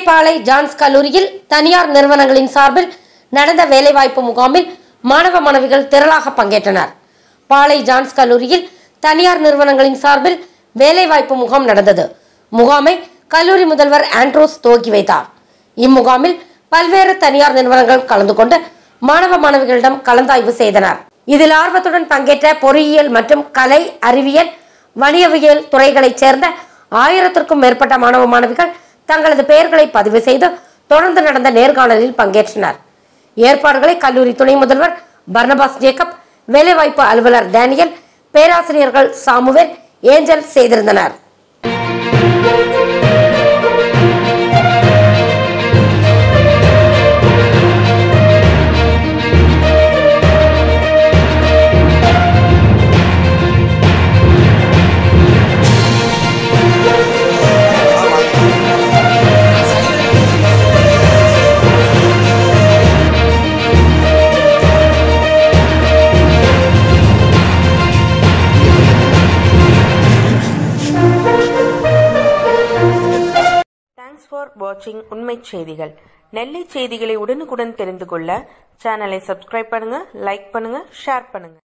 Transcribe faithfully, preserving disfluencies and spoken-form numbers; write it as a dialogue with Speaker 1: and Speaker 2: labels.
Speaker 1: பாளை John's கல்லூரியில் தனியார் நிறுவனங்களின் சார்பில் நடந்த வேலைவாய்ப்பு முகாமில் மாணவ மாணவிகள் திரளாக பங்கேற்றனர். பாளை ஜான்ஸ் கல்லூரியில் தனியார் நிறுவனங்களின் சார்பில் வேலைவாய்ப்பு முகாம் நடந்தது. முகாமை கல்லூரி முதல்வர் ஆண்ட்ரோஸ் துவக்கி வைத்தார். இம்முகாமில் பல்வேறு தனியார் நிறுவனங்கள் கலந்து கொண்டு மாணவ மாணவிகளிடம் கலந்தாய்வு செய்தனர். இதில் ஆர்வத்துடன் பங்கேற்ற பொறியியல் மற்றும் கலை, அறிவியல், வணிகவியல் துறைகளைச் சேர்ந்த ஆயிரத்திற்கும் மேற்பட்ட மாணவ மாணவிகள் தங்களது பெயர்களை பதிவு செய்து தொடர்ந்து நடந்த நேர்காணலில் பங்கேற்றனர். ஏற்பாடுகளை கல்லூரி துணை முதல்வர் பர்னபாஸ் ஜேக்கப், வேலைவாய்ப்பு அலுவலர் டேனியல், பேராசிரியர்கள் சாமுவேல், ஏஞ்சல் செய்திருந்தனர்.
Speaker 2: Thanks for watching உண்மை செய்திகள். நெல்லை செய்திகளை உடனுக்குடன் தெரிந்து கொள்ள சேனலை சப்ஸ்கிரைப் பண்ணுங்க, லைக் பண்ணுங்க, ஷேர் பண்ணுங்க.